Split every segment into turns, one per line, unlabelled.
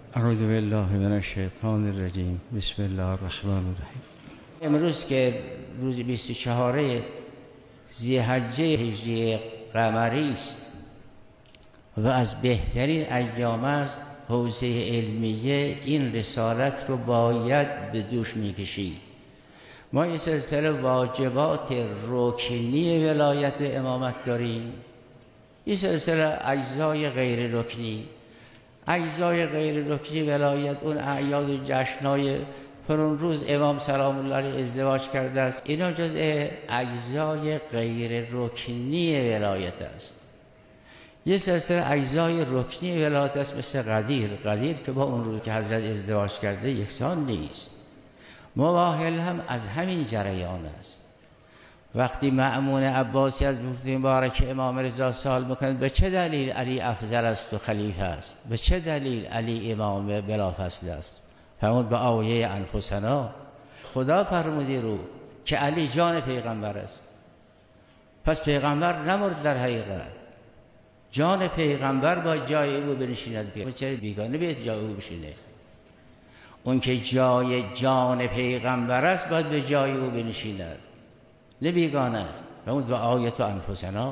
اعوذ بالله من الشیطان الرجیم. بسم الله الرحمن الرحیم.
امروز که روز 24 ذی‌حجه هجری قمری است و از بهترین ایام است، حوزه علمیه این رسالت رو باید به دوش میکشید. ما این سلسله واجبات رکنی ولایت و امامت داریم، این سلسله اجزای غیر رکنی. اجزای غیر رکنی ولایت اون اعیاد و جشنای فرون روز امام سلام الله علیه ازدواج کرده است، اینا جزء اجزای غیر رکنی ولایت است. یه سلسله اجزای رکنی ولایت است مثل قدیر که با اون روز که حضرت ازدواج کرده یکسان نیست. مواهل هم از همین جریان است. وقتی مأمون عباسی از مفتی مبارک امام رضا سوال میکنند به چه دلیل علی افضل است و خلیفه است، به چه دلیل علی امام بلافاصله است، فرمود به آیه انفسنا. خدا فرمودی رو که علی جان پیغمبر است، پس پیغمبر نمرد در حقیقت، جان پیغمبر با جای او بنشیند دیگه چرا بیگانه بیاد جای او بشینه؟ اون که جای جان پیغمبر است باید به جای او بنشیند، نه بیگانه. فرمود به آیه انفسنا.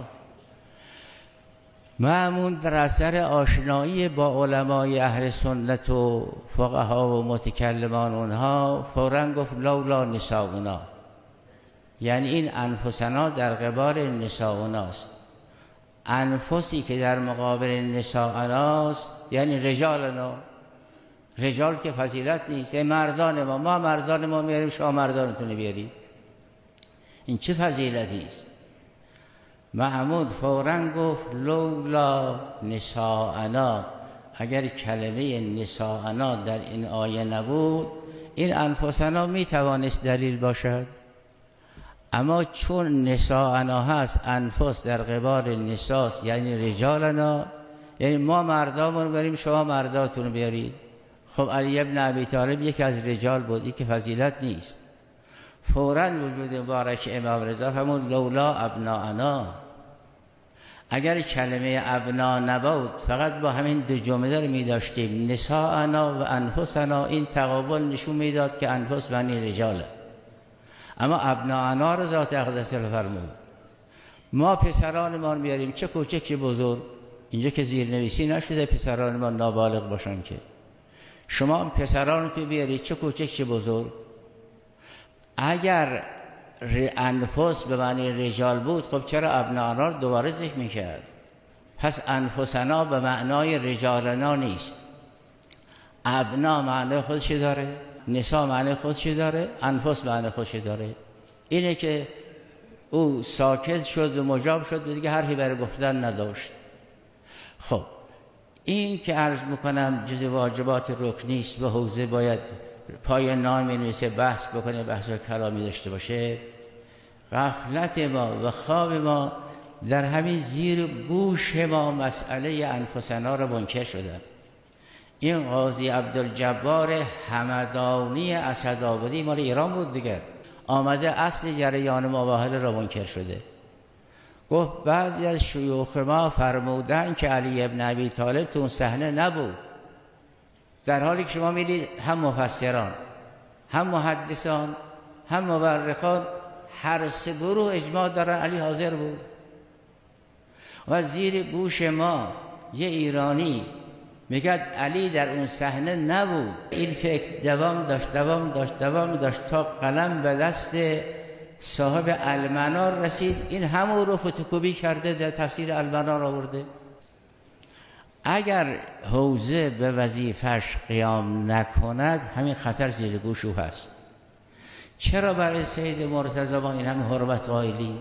مأمون در اثر آشنایی با علمای اهل سنت و فقها و متکلمان اونها فوراً گفت لولا نساؤنا، یعنی این انفسنا در قبال نساؤناست. انفسی که در مقابل نساؤناست یعنی رجالنا، رجال که فضیلت نیست، مردان ما مردان ما میاریم شما مردانتون بیارید، این چه فضیلتی است؟ محمود فوراً گفت لولا نساءنا، اگر کلمه نساءنا در این آیه نبود این انفسنا می توانست دلیل باشد، اما چون نساءنا هست انفس در قبال نساس یعنی رجالنا، یعنی ما مردامون بریم شما مرداتون بیارید. خب علی ابن ابی طالب یکی از رجال بود، این که فضیلت نیست. فوراً وجود مبارک امام رضا فرمود لولا ابناءنا، اگر کلمه ابنا نبود فقط با همین دو جمله رو می داشتیم نساءنا و انفسنا، این تقابل نشون میداد که انفس معنی رجاله، اما ابناءنا رو ذات اقدس فرمود. ما پسران ما رو بیاریم، چه کوچک چه بزرگ، اینجا که زیرنویسی نشده پسران ما نابالغ باشن که، شما پسران تو بیارید چه کوچک چه بزرگ. اگر انفس به معنی رجال بود خب چرا ابناءنا رو دوباره ذکر میکرد؟ پس انفسنا به معنای رجالنا نیست. ابنا معنی خودشی داره، نساء معنی خودشی داره، انفس معنی خودشی داره. اینه که او ساکت شد و مجاب شد و دیگه حرفی برای گفتن نداشت. خب این که عرض میکنم جز واجبات رکنی است و حوزه باید پای نام نویسه بحث بکنه، بحث و کلامی داشته باشه. غفلت ما و خواب ما در همین زیر گوش ما مسئله انفسنا رو منکر شدن. این قاضی عبدالجبار همدانی اسدآبادی مال ایران بود دیگر، آمده اصل جریان مباهله را منکر شده. گفت بعضی از شیوخ ما فرمودن که علی ابن ابی طالب تو اون صحنه نبود، در حالی که شما میدید هم مفسران هم محدثان هم مورخان هر سه گروه اجماع دارن علی حاضر بود. و زیر گوش ما یه ایرانی میگه علی در اون صحنه نبود. این فکر دوام داشت تا قلم به دست صاحب المنار رسید، این همون رو فتوکپی کرده در تفسیر المنار آورده. اگر حوزه به وظیفش قیام نکند همین خطر زیر گوش او هست. چرا برای سید مرتضی ما این همه حرمت قائلیم؟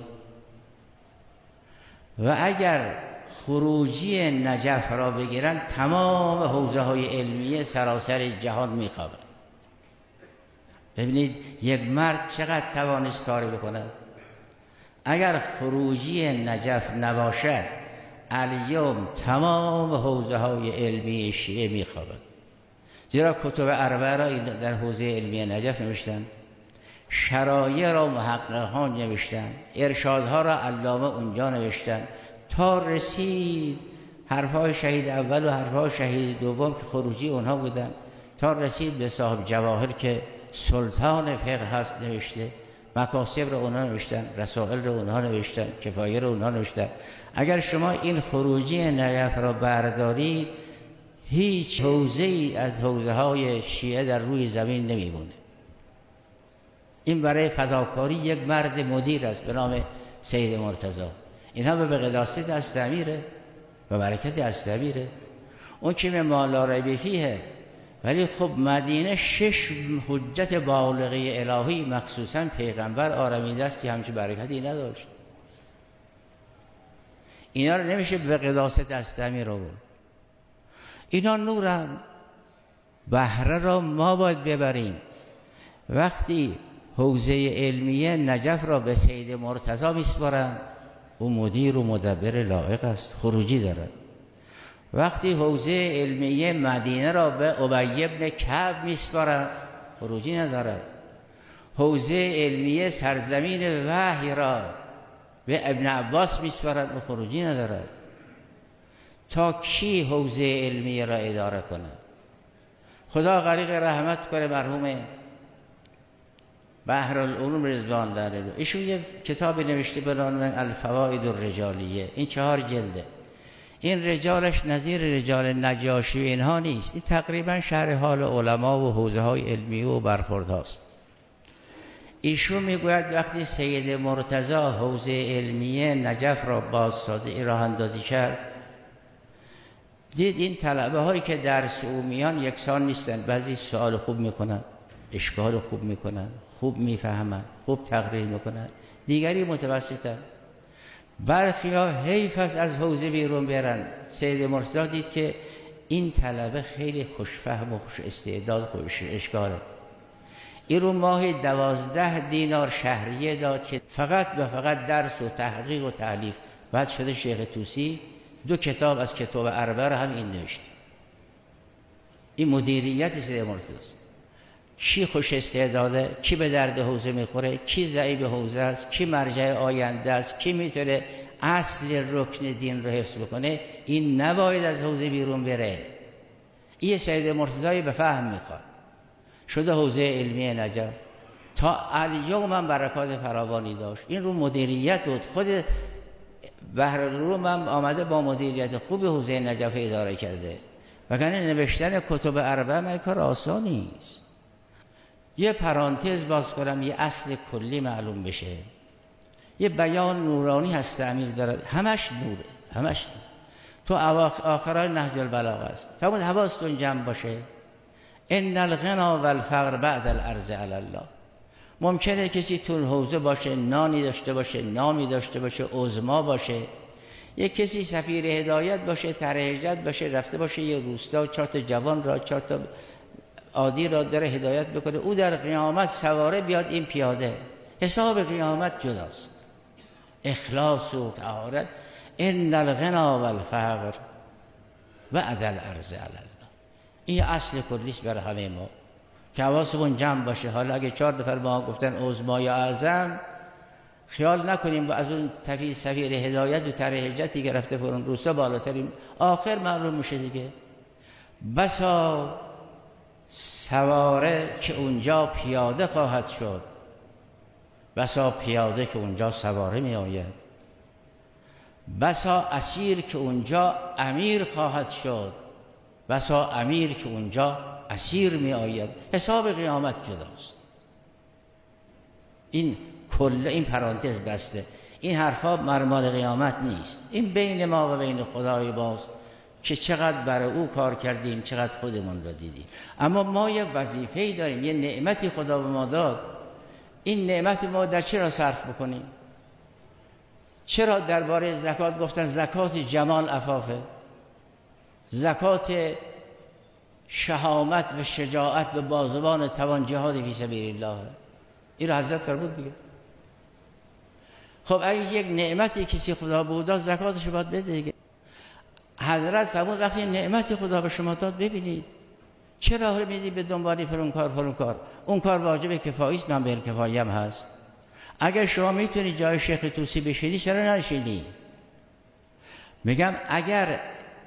و اگر خروجی نجف را بگیرن تمام حوزه های علمیه سراسر جهان میخوابند. ببینید یک مرد چقدر توانست کاری بکند. اگر خروجی نجف نباشد الیوم تمام حوزه های علمی شیعه میخوابند، زیرا کتب اربعه را در حوزه علمی نجف نوشتن، شرایع را محققان نوشتن، ارشادها را علامه اونجا نوشتن، تا رسید حرفهای شهید اول و حرفهای شهید دوم که خروجی اونها بودن، تا رسید به صاحب جواهر که سلطان فقه هست نوشته، مکاسب رو اونها نوشتن، رسائل رو اونها نوشتن، کفایه رو اونها نوشتن. اگر شما این خروجی نجف را بردارید، هیچ حوزه‌ای از حوزه‌های شیعه در روی زمین نمیمونه. این برای فداکاری یک مرد مدیر است به نام سید مرتضی. اینها به قداسه دست امیره و برکت دست امیره. اون که ما لا ریب فیه، ولی خب مدینه 6 حجت بالغه الهی مخصوصا پیغمبر آرمیده است که همچین برکتی نداشت. اینا رو نمیشه به قداسه دست امیر آورد. اینا نورن، بهره را ما باید ببریم. وقتی حوزه علمیه نجف را به سید مرتضی میسپارن، او مدیر و مدبر لایق است، خروجی دارد. وقتی حوزه علمیه مدینه را به ابی بن کعب میسپارن، خروجی ندارد. حوزه علمیه سرزمین وحی را به ابن عباس میسپارن و خروجی ندارد. تا کی حوزه علمیه را اداره کند؟ خدا غریق رحمت کنه مرحوم بحرالعلوم رضوان الله علیه. ایشون یه کتابی نوشته به نام الفوائد الرجالیه، این 4 جلده. این رجالش نظیر رجال نجاشی و اینها نیست، این تقریبا شرح حال علما و حوزه های علمی و برخورد هاست. ایشون میگوید وقتی سید مرتضی حوزه علمیه نجف را بازسازی راه اندازی کرد، دید این طلبه هایی که درس او میان یکسان نیستن. بعضی سوال خوب میکنن، اشکال خوب میکنن، خوب میفهمن، خوب تقریر میکنن، دیگری متوسطن. برخیا حیف است از حوزه بیرون برن. سید مرتضی دید که این طلبه خیلی خوشفهم و خوش استعداد، خوش اشکاله. این رو ماهی 12 دینار شهریه داد که فقط و فقط درس و تحقیق و تألیف. بعد شده شیخ طوسی 2 کتاب از کتاب اربعه را هم این نوشت. این مدیریت سید مرتضی. کی خوش استعداده، کی به درد حوزه میخوره، کی ضعیف حوزه است، کی مرجع آینده است، کی میتونه اصل رکن دین رو حفظ بکنه، این نباید از حوزه بیرون بره. این سید مرتضی به فهم میخواد. شده حوزه علمی نجف تا الیوم هم برکات فراوانی داشت. این رو مدیریت بود. خود بحرالعلوم هم آمده با مدیریت خوب حوزه نجف اداره کرده. وگرنه نوشتن کتب اربعه من کار آسانی است. یه پرانتز باز کنم، یه اصل کلی معلوم بشه. یه بیان نورانی هست امیر دارد، همش نوره، همش نور. تو آخرای نهج البلاغه است. فرمود حواستون جمع باشه. ان الغنا والفقر بعد الارض علی الله. ممکنه کسی تو حوزه باشه، نانی داشته باشه، نامی داشته باشه، عظما باشه. یک کسی سفیر هدایت باشه، طرح هجرت باشه، رفته باشه یه روستا 4 تا جوان را 4 تا عادی را داره هدایت بکنه. او در قیامت سواره بیاد، این پیاده. حساب قیامت جداست. اخلاص و طهارت. ان الغنا والفقر بعد الارض علی الله. این اصل کلیست برای همه ما که حواسمون جمع باشه. حالا اگه 4 نفر با ما گفتن عظمای اعظم، خیال نکنیم و از اون سفیر هدایت و طرح هجرتی که رفته فرون روستا بالاترین، آخر معلوم میشه دیگه. بسا سواره که اونجا پیاده خواهد شد، بسا پیاده که اونجا سواره می آید، بسا اسیر که اونجا امیر خواهد شد، بسا امیر که اونجا اسیر می آید. حساب قیامت جداست. این کل این پرانتز بسته. این حرفا مرمال قیامت نیست. این بین ما و بین خدای باز که چقدر برای او کار کردیم، چقدر خودمون را دیدیم. اما ما یه وظیفه‌ای داریم، یه نعمتی خدا به ما داد. این نعمت ما در چرا صرف بکنیم؟ چرا درباره زکات گفتن زکات جمال عفافه، زکات شهامت و شجاعت به بازوان توان جهاد فی سبیل الله؟ این را حضرت فرمود دیگه. خب اگه یک نعمتی کسی خدا بودا، زکاتش باید بده دیگه. حضرت فرمود وقتی نعمتی خدا به شما داد ببینید، چرا میدی به دنبالی فرون کار؟ اون کار واجب کفایی است، من به کفایی هم هست. اگر شما میتونی جای شیخ طوسی بشینی، چرا نشینی؟ میگم اگر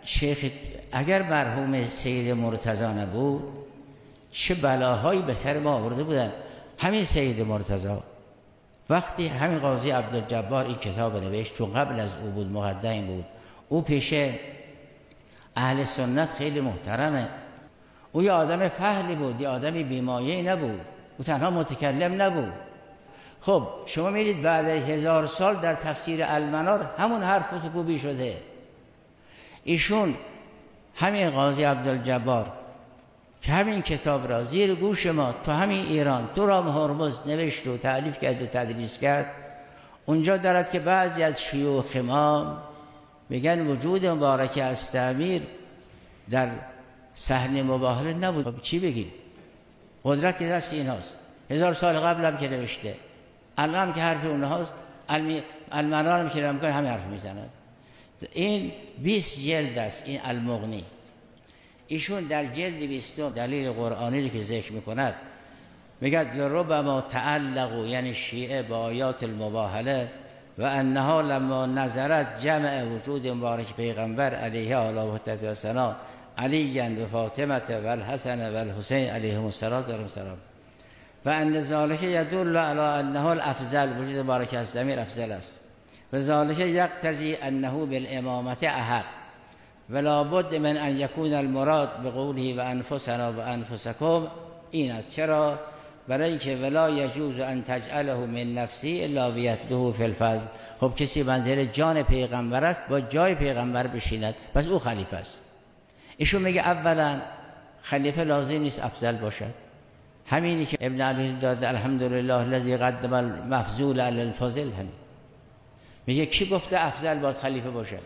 اگر مرحوم سید مرتضی نبود چه بلاهایی به سر ما آورده بودن. همین سید مرتضی وقتی همین قاضی عبدالجبار این کتاب نوشت، چون قبل از او بود، مقدم بود، او پیش اهل سنت خیلی محترمه، او یه آدم فهلی بود، یه آدمی بیمایه‌ای نبود، او تنها متکلم نبود. خب شما می‌بینید بعد 1000 سال در تفسیر المنار همون حرف فتوکپی شده. ایشون همین قاضی عبدالجبار که همین کتاب را زیر گوش ما تو همین ایران تو رام هرمز نوشت و تألیف کرد و تدریس کرد، اونجا دارد که بعضی از شیوخ ما میگن وجود مبارک استعمیر در صحن مباهله نبود. خب چی بگیم؟ قدرت که دست ایناست. 1000 سال قبل هم که نوشته، الان هم که حرف اونهاست، المنار هم که نمیکنه همه حرف میزنند. این 20 جلد است این المغنی. ایشون در جلد 20 دلیل قرآنی که ذکر میکند میگه ربما تعلقوا، یعنی شیعه، با آیات المباهله و انها لما نظرت جمع وجود مبارک پیغمبر علیه آله و ثنا علی و فاطمه و الحسن و الحسین علیهم السلام و ان ذلک یدل علی انه الافضل، وجود مبارک استعمیر افضل است، و ذلک یقتضی انه بالامامه احق ولا بد من ان یکون المراد بقوله و انفسنا و انفسکم. این است. چرا؟ برای اینکه ولا یجوز ان تجعله من نفسی الا بیتله فی الفضل. خب کسی منزل جان پیغمبر است، با جای پیغمبر بشیند، پس او خلیفه است. ایشون میگه اولا خلیفه لازم نیست افضل باشد. همینی که ابن ابی داد الحمدلله الذی قدم المفضول علی الفاضل، همین میگه کی گفته افضل باید خلیفه باشد؟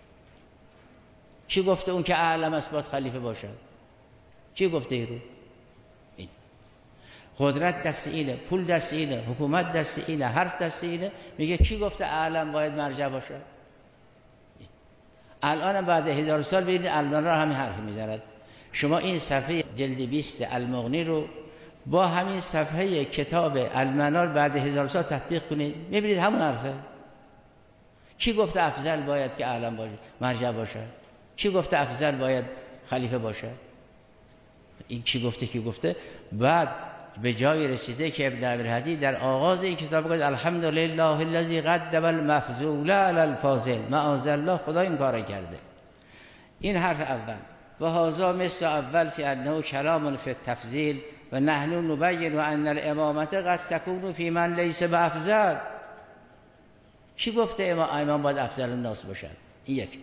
کی گفته اون که اعلم است باید خلیفه باشد؟ کی گفته ای رو؟ این قدرت دست اینه، پول دست اینه، حکومت دست اینه، حرف دست اینه. میگه کی گفته اعلم باید مرجع باشد؟ الان بعد 1000 سال ببینید الان را همین حرف میزند. شما این صفحه جلد 20 المغنی رو با همین صفحه کتاب المنار بعد 1000 سال تطبیق کنید، میبینید همون حرفه. کی گفته افضل باید که اعلم باشه، مرجع باشه؟ کی گفته افضل باید خلیفه باشه؟ این کی گفته؟ بعد به جای رسیده که ابن ابی در آغاز این کتاب گفت الحمدلله الذی قدم المفضول علی الفاضل، معاذ الله خدا این کار کرده. این حرف اول. و هذا مثل اول فی انه کلام فی التفضیل و نحن نبین ان الامامه قد تکون فی من لیس بافضل. کی گفته امام باید افضل الناس باشد؟ این یک.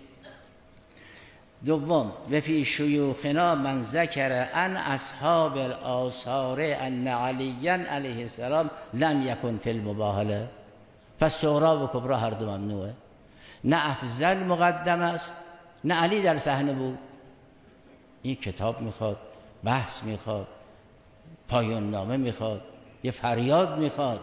دوم و فی شیوخنا من ذکر ان اصحاب الاثار ان علی علیه السلام لم یکن فی المباهله. پس صغرا و کبرا هر دو ممنوعه. نه افضل مقدم است نه علی در صحنه بود. این کتاب میخواد، بحث میخواد، پایان نامه میخواد، یه فریاد میخواد.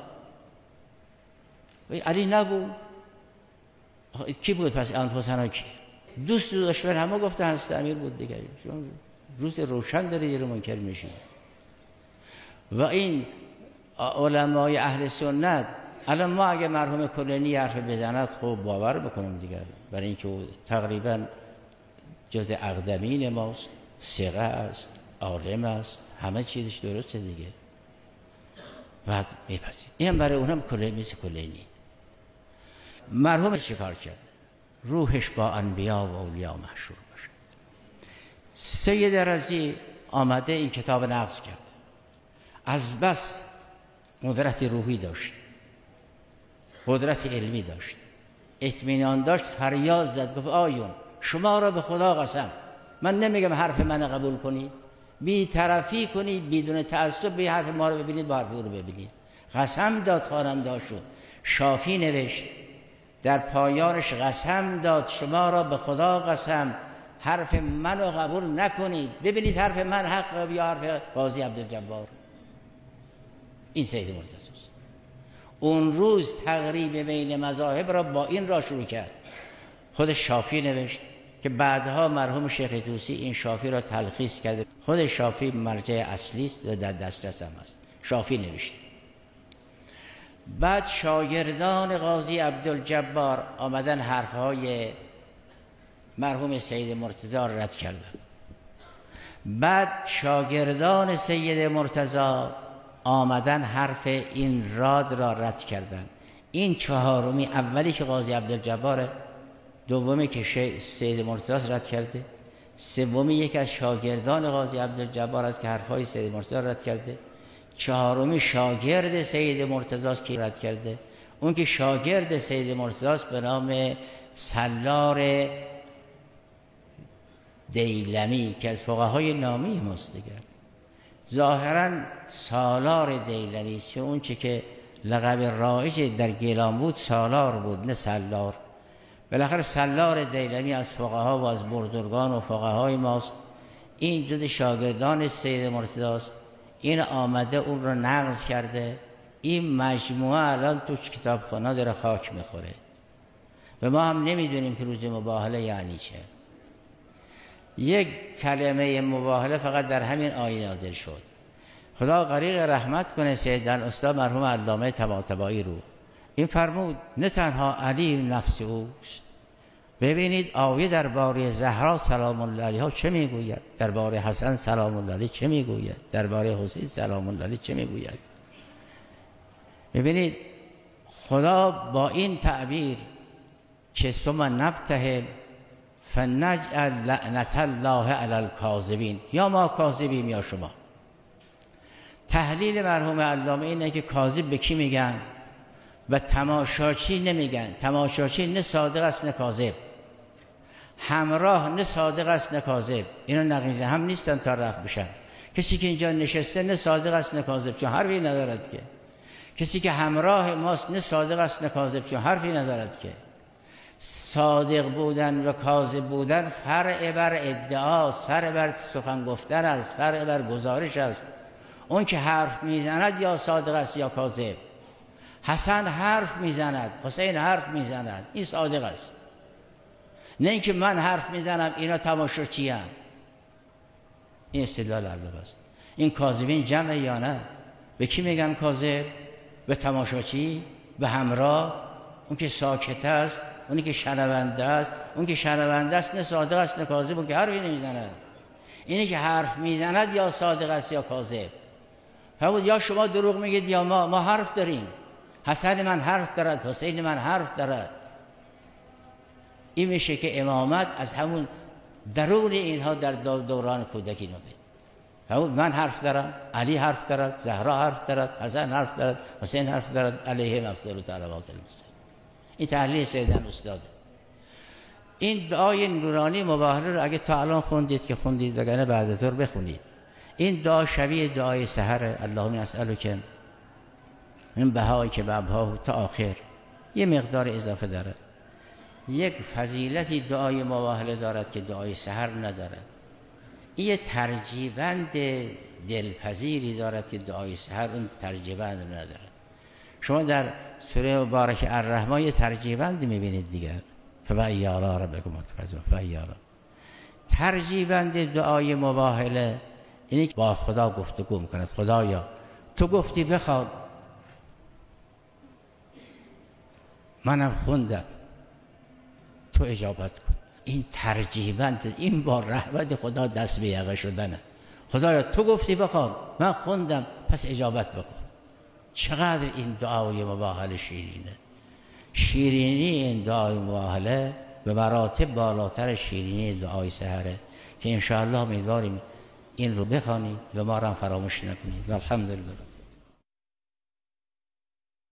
علی نبود. کی بود پس؟ انفسنا کی؟ دوست و دشمن همه گفته هست امیر بود دیگه. روز روشن داره یه رو منکر میشین. و این علمای اهل سنت الان ما اگه مرحوم کلینی حرف بزند خب باور بکنم دیگه، برای اینکه او تقریبا جز اقدمین ماست، ثقه است، عالم است، همه چیزش درسته دیگه. بعد میپذیر. اینم برای اونم کلینی. مرحوم چیکار کرد؟ روحش با انبیا و اولیا محشور باشه. سید رضی آمده این کتاب نقض کرد. از بس قدرت روحی داشت، قدرت علمی داشت، اطمینان داشت، فریاد زد گفت آیون شما را به خدا قسم، من نمیگم حرف من قبول کنید، بی طرفی کنید، بدون تعصب به حرف ما رو ببینید، با حرف او رو ببینید. قسم داد خواننده شد. شافی نوشت در پایانش قسم داد شما را به خدا قسم حرف منو قبول نکنید، ببینید حرف من حق یا حرف قاضی عبدالجبار. این سید مرتضی است. اون روز تقریب بین مذاهب را با این را شروع کرد. خود شافی نوشت که بعدها مرحوم شیخ طوسی این شافی را تلخیص کرده. خود شافی مرجع اصلی است و در دسترس هم است. شافی نوشت. بعد شاگردان قاضی عبدالجبار آمدن حرفهای مرحوم سید مرتضی رد کردن. بعد شاگردان سید مرتضی آمدن حرف این راد را رد کردن. این چهارمی، اولی که قاضی عبدالجبار، دومی که سید مرتضی رد کرده، سومی یک از شاگردان قاضی عبدالجبار است که حرفای سید مرتضی رد کرده، چهارمی شاگرد سید مرتضی است که رد کرده. اون که شاگرد سید مرتضی است به نام سالار دیلمی که از فقهای نامی ماست دیگر. ظاهرا سالار دیلمی است، چون اون چه که لقب رایج در گیلان بود سالار بود نه سالار. بالاخره سالار دیلمی از فقها و از بزرگان و فقهای ماست. این جز شاگردان سید مرتضی است. این آمده اون رو نقض کرده. این مجموعه الان تو کتابخانه داره خاک میخوره و ما هم نمیدونیم که روز مباهله یعنی چه. یک کلمه مباهله فقط در همین آیه نازل شد. خدا غریق رحمت کنه سیدن استاد مرحوم علامه طباطبایی رو. این فرمود نه تنها علی نفس اوست، ببینید آیه درباره زهرا سلام الله علیها چه میگوید، درباره حسن سلام الله علیه چه میگوید، درباره حسین سلام الله علیه چه میگوید. ببینید خدا با این تعبیر که ثم نبتهل فنجعل لعنت الله علی الکاذبین، یا ما کاذبیم یا شما. تحلیل مرحوم علامه اینه که کاذب به کی میگن و تماشاچی نمیگن. تماشاچی نه صادق است نه کاذب، همراه نه صادق است نه کاذب. اینا نقیض هم نیستن تا رفع بشن. کسی که اینجا نشسته نه صادق است نه کاذب چون حرفی ندارد که. کسی که همراه ماست نه صادق است نه کاذب چون حرفی ندارد که. صادق بودن و کاذب بودن فرع بر ادعاست، فرع بر سخن گفتن است، فرع بر گزارش است. اون که حرف میزند یا صادق است یا کاذب. حسن حرف میزند، حسین حرف میزند، این صادق است. نه اینکه من حرف میزنم اینا تماشاچی هستند. این استدلال علامه است. این کاذبین جمع یا نه؟ به کی میگن کاذب؟ به تماشاچی، به همراه، اون که ساکت است، اونی که شنونده است. اون که شنونده است نه صادق است نه کاذب، اون که حرفی نمیزند. اینی که حرف میزند یا صادق است یا کاذب. فرمود یا شما دروغ میگید یا ما حرف داریم. حسن من حرف دارد، حسین من حرف دارد. این میشه که امامت از همون درون اینها در دوران کودکی نمید. فرمود من حرف دارم، علی حرف دارد، زهرا حرف دارد، حسن حرف دارد، حسین حرف دارد، علیهم افضل صلوات الله. این تحلیل سیدن استاده. این دعای نورانی مباهله رو اگه تا الان خوندید که خوندید، وگرنه بعد از ظهر بخونید. این دعا شبیه دعای سحر اللهم اسألک این بهایی که بابها تا آخر یه مقدار اضافه دارد. یک فضیلتی دعای مباهله دارد که دعای سحر ندارد. این یه ترجیبند دلپذیری دارد که دعای سحر اون ترجیبند ندارد. شما در سوره مبارک الرحمن یه ترجیبند میبینید دیگر، فبأی آلاء ربکما تکذبان. ترجیبند دعای مباهله اینی که با خدا گفتگو میکند. خدایا تو گفتی بخواد، منم خوندم، تو اجابت کن. این ترجیبند، این با رحمت خدا دست به یقه شدنه. خدایا تو گفتی بخواد، من خوندم، پس اجابت بکن. چقدر این دعای مباهله شیرینه. شیرینی این دعای مباهله به مراتب بالاتر شیرینی دعای سحره که انشاءالله امیدواریم این رو بخوانید و ما را فراموش نکنید. الحمدلله.